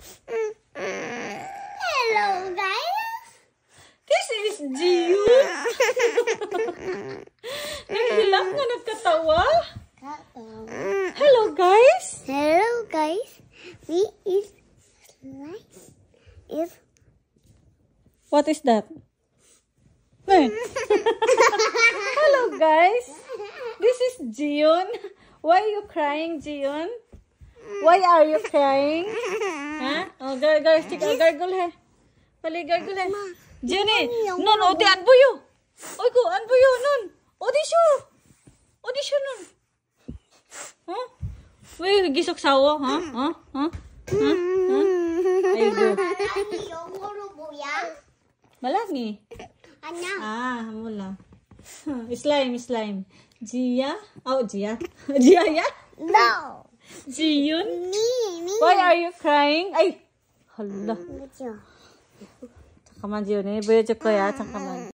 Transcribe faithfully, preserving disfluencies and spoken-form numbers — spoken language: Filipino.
Hello, guys. This is Jiyun. Naghilang nga nagkatawa. Hello, guys. Hello, guys. We is slice is. What is that? Hey. Hello, guys. This is Jiyun. Why are you crying, Jiyun? Why are you crying? Huh? Oh, gar gar gar gargle he. Pali gargle he. Jiyun, non odi anbuyo. Oy ko anbuyo non. Odi syo. Odi syo non. Huh? Wait, gisok sawo, huh? Huh? Huh? Huh? Huh? Ayun. Malangi. Ano? Ah, mula. Slime, slime. Jia? Oh, Jia. Jia, ya? No. Jiyun? Me, me. Why are you crying? Ay! Hala. Medyo. 잠깐만, 지연이. 보여줄 거야. 잠깐만.